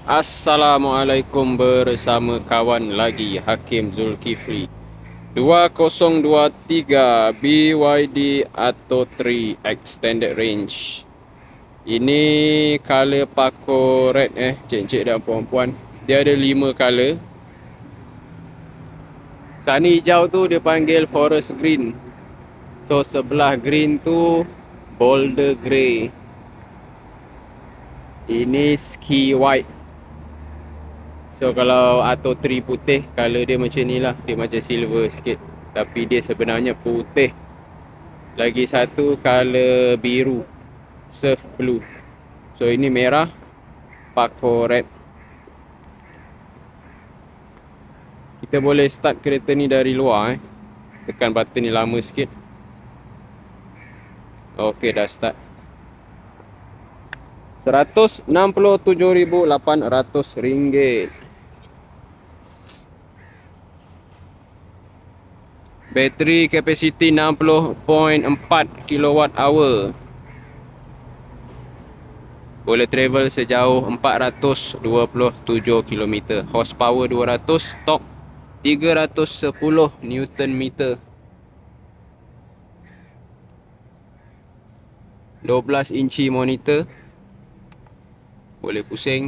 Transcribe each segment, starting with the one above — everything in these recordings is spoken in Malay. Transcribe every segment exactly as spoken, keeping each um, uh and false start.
Assalamualaikum, bersama kawan lagi Hakim Zulkifli. Dua kosong dua tiga B Y D Atto tiga Extended Range. Ini color Paco Red eh cik-cik dan puan-puan. Dia ada lima color. Sana hijau tu dia panggil Forest Green. So sebelah green tu Boulder Grey. Ini Ski White. So kalau Atto tiga putih, color dia macam ni lah. Dia macam silver sikit, tapi dia sebenarnya putih. Lagi satu color biru, Surf Blue. So ini merah, Paco Red. Kita boleh start kereta ni dari luar eh. Tekan button ni lama sikit. Ok, dah start. Seratus enam puluh tujuh ribu lapan ratus ringgit. Bateri kapasiti enam puluh perpuluhan empat kilowatt hour. Boleh travel sejauh empat ratus dua puluh tujuh kilometer. Horsepower dua ratus, torque tiga ratus sepuluh newton meter. dua belas inci monitor. Boleh pusing.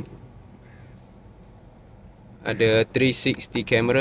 Ada tiga enam nol kamera.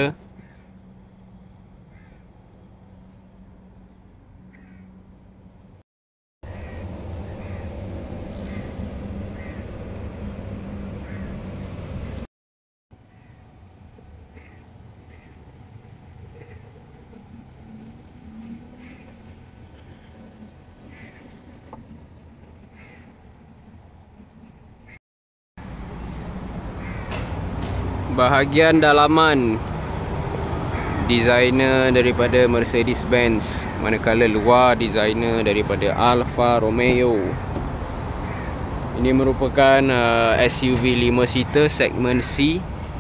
Bahagian dalaman designer daripada Mercedes-Benz, manakala luar designer daripada Alfa Romeo. Ini merupakan uh, S U V lima seater segmen C.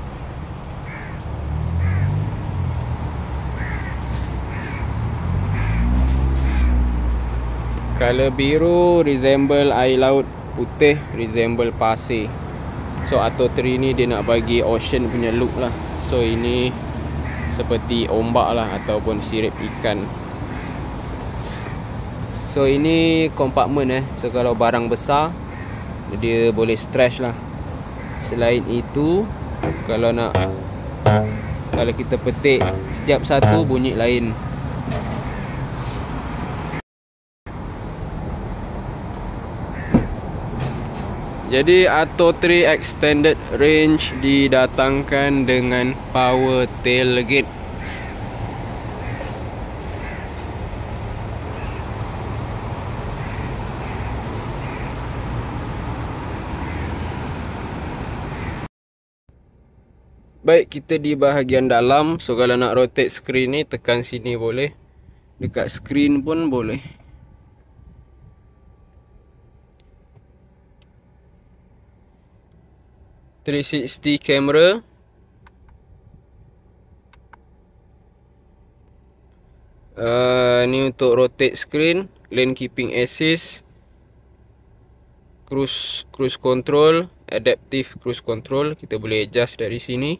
Color biru resemble air laut, putih resemble pasir. So Atto tiga ni dia nak bagi ocean punya look lah. So ini seperti ombak lah, ataupun sirip ikan. So ini kompartmen eh. So kalau barang besar dia boleh stretch lah. Selain itu, kalau nak Kalau kita petik setiap satu bunyi lain. Jadi Atto tiga Extended Range didatangkan dengan power tailgate. Baik, kita di bahagian dalam. So kalau nak rotate screen ni, tekan sini boleh. Dekat screen pun boleh. tiga enam nol kamera. Uh, ni untuk rotate screen, lane keeping assist, cruise cruise control, adaptive cruise control. Kita boleh adjust dari sini.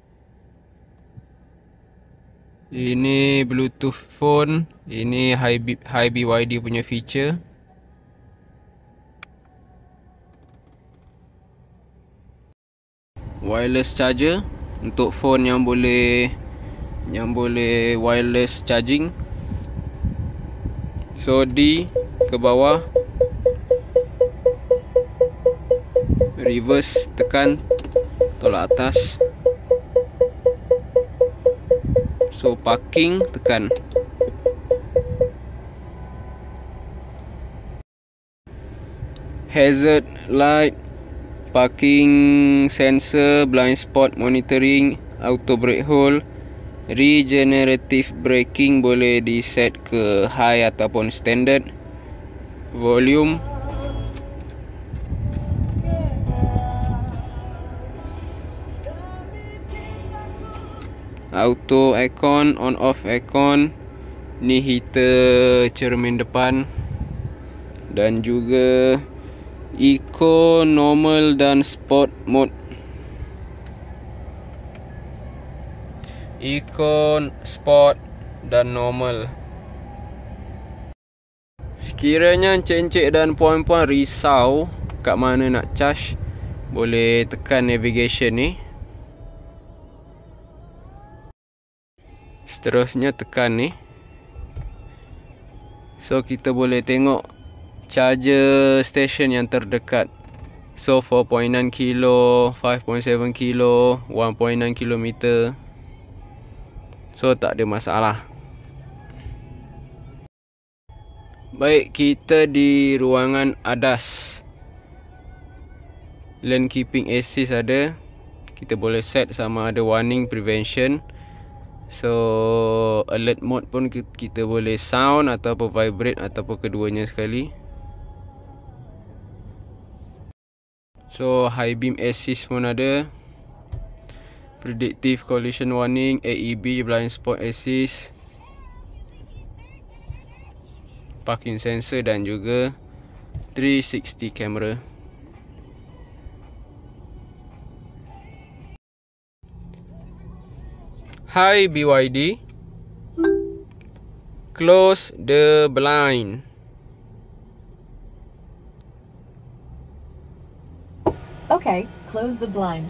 Ini Bluetooth phone. Ini high B, high B Y D punya feature. Wireless charger untuk phone yang boleh yang boleh wireless charging. So D ke bawah, reverse tekan, tolak atas. So parking tekan. Hazard light, parking sensor, blind spot monitoring, auto brake hold, regenerative braking boleh di set ke high ataupun standard. Volume, auto aircon, on off aircon. Ni heater cermin depan. Dan juga Eco, Normal dan Sport mode. Econ, Sport dan Normal. Sekiranya encik-encik dan puan-puan risau kat mana nak charge, boleh tekan navigation ni. Seterusnya tekan ni. So kita boleh tengok charger station yang terdekat. So four point nine kilo, five point seven kilo, one point nine kilometer. So tak ada masalah. Baik, kita di ruangan adas. Lane keeping assist ada. Kita boleh set sama ada warning, prevention. So alert mode pun kita boleh sound ataupun vibrate ataupun keduanya sekali. So high beam assist pun ada. Predictive collision warning, A E B, blind spot assist, parking sensor dan juga three sixty camera. Hi B Y D, close the blind. Okay, close the blind.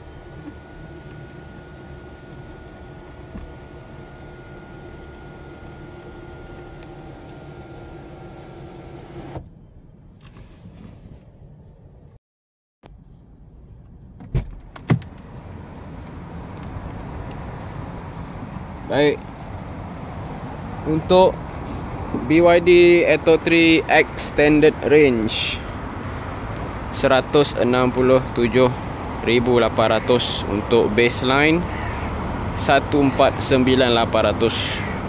Baik, untuk B Y D Atto three Extended Range seratus enam puluh tujuh ribu lapan ratus, untuk baseline seratus empat puluh sembilan ribu lapan ratus.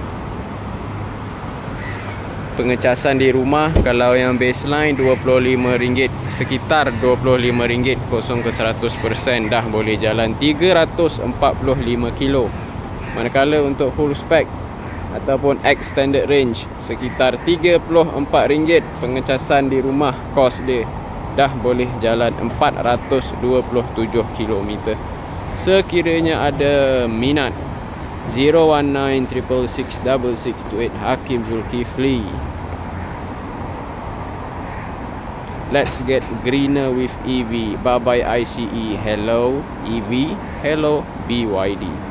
Pengecasan di rumah kalau yang baseline dua puluh lima ringgit, sekitar dua puluh lima ringgit, kosong ke seratus peratus dah boleh jalan tiga ratus empat puluh lima kilo. Manakala untuk full spec ataupun extended range sekitar tiga puluh empat ringgit, pengecasan di rumah kos dia dah boleh jalan empat ratus dua puluh tujuh kilometer. Sekiranya ada minat, zero one nine six six six six two eight Hakim Zulkifli. Let's get greener with E V. Bye bye I C E. Hello E V. Hello B Y D.